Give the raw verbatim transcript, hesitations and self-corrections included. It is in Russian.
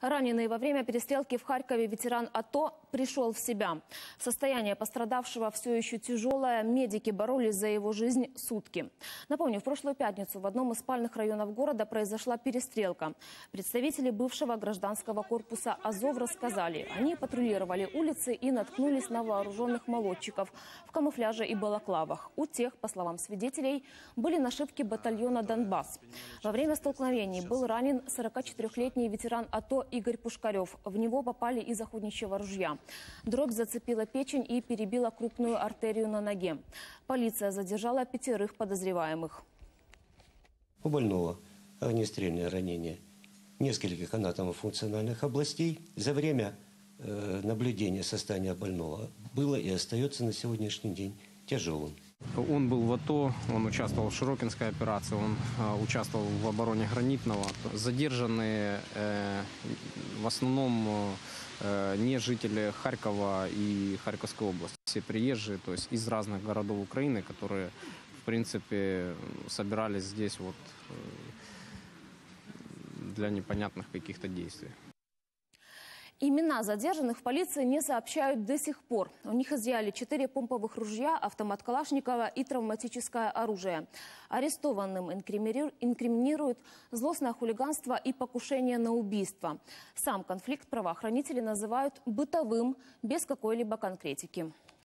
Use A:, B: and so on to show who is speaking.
A: Раненый во время перестрелки в Харькове ветеран АТО пришел в себя. Состояние пострадавшего все еще тяжелое. Медики боролись за его жизнь сутки. Напомню, в прошлую пятницу в одном из спальных районов города произошла перестрелка. Представители бывшего гражданского корпуса «Азов» рассказали, они патрулировали улицы и наткнулись на вооруженных молодчиков в камуфляже и балаклавах. У тех, по словам свидетелей, были нашивки батальона «Донбасс». Во время столкновений был ранен сорокачетырёхлетний ветеран АТО Игорь Пушкарев. В него попали из охотничьего ружья. Дробь зацепила печень и перебила крупную артерию на ноге. Полиция задержала пятерых подозреваемых.
B: У больного огнестрельное ранение нескольких анатомофункциональных областей. За время э, наблюдения состояния больного было и остается на сегодняшний день тяжелым.
C: Он был в АТО, он участвовал в Широкинской операции, он э, участвовал в обороне Гранитного. Задержанные э, в основном э, не жители Харькова и Харьковской области. Все приезжие, то есть из разных городов Украины, которые, в принципе, собирались здесь вот э, для непонятных каких-то действий.
A: Имена задержанных в полиции не сообщают до сих пор. У них изъяли четыре помповых ружья, автомат Калашникова и травматическое оружие. Арестованным инкриминируют злостное хулиганство и покушение на убийство. Сам конфликт правоохранители называют бытовым, без какой-либо конкретики.